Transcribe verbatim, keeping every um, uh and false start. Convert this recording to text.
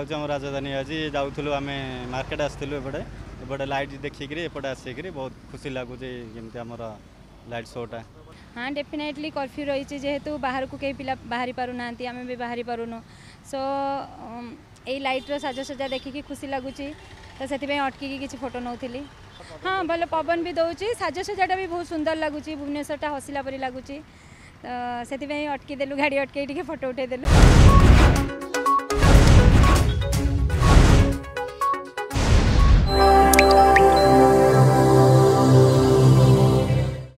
जाऊँ राजधानी आज जाऊँ आम मार्केट आसलु एपटे एपटे लाइट देखिक एपटे आसिक बहुत खुशी लगुच जमी आम लाइट शोटा। हाँ डेफिनेटली कर्फ्यू रही जेहेतु बाहर को कई पिला बाहरी पारुना आम भी बाहरी पारुनु सो यही लाइट्र साजसजा देखिकी खुशी लगुच तो से अटकी किसी फोटो नौली। हाँ भल पवन भी दौर साजसजाटा भी बहुत सुंदर लगुच भुवनेश्वरटा हसिला परी लगुच तो से अटकी देलु गाड़ी अटकई फोटो उठे देलु।